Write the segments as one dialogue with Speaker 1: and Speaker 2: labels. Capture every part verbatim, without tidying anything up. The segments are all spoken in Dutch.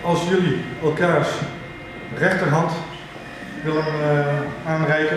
Speaker 1: als jullie elkaars rechterhand willen uh, aanreiken.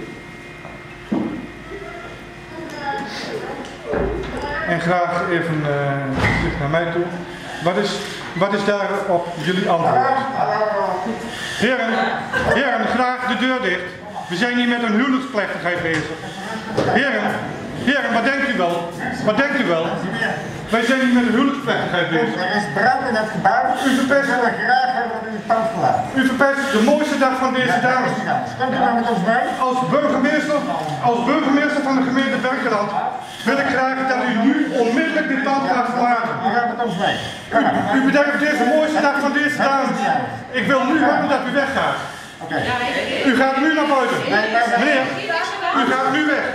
Speaker 1: En graag even uh, naar mij toe. Wat is, wat is daarop jullie antwoord? Heren, heren, graag de deur dicht. We zijn hier met een huwelijksplechtigheid bezig. Heren, heren, wat denkt u wel? Wat denkt u wel? Wij zijn hier met een huwelijksplechtigheid bezig.
Speaker 2: Er is brand in het gebouw.
Speaker 1: U verpest,
Speaker 2: we willen graag hebben dat u het pand verlaat.
Speaker 1: U verpest de mooiste dag van deze
Speaker 2: ja,
Speaker 1: dames.
Speaker 2: Komt u nou met ons mee?
Speaker 1: Als burgemeester, als burgemeester van de gemeente Berkeland wil ik graag dat u nu onmiddellijk dit pand gaat verlaten.
Speaker 2: U gaat met ons mee.
Speaker 1: U, u bederft deze mooiste dag van deze dames. Ik wil nu hebben dat u weggaat.
Speaker 2: Okay.
Speaker 1: U gaat nu naar buiten. Meneer, u gaat nu weg.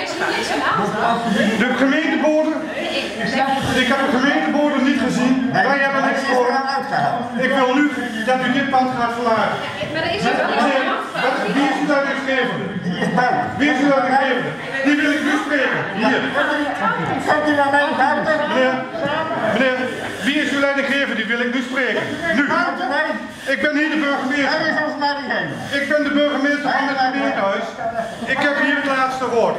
Speaker 1: De gemeenteborden, ik heb de gemeenteborden niet gezien. Wij hebben niks voor. Ik wil nu dat u dit pand gaat verlaten. Meneer, wie is uw leidinggevende? Wie is uw leidinggevende? Die wil ik nu spreken. Hier. Meneer, meneer, wie is uw leidinggevende? Die wil ik nu spreken. Nu. Ik ben hier de burgemeester. Ik ben de burgemeester van het gemeentehuis. Ik heb hier het laatste woord.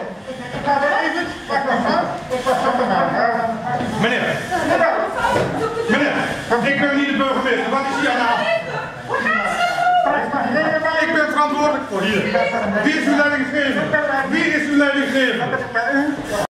Speaker 1: Meneer, meneer, ik ben niet de burgemeester. Wat is hier aan de hand? Ik ben verantwoordelijk voor hier. Wie is uw leidinggevende? Wie is uw leidinggevende?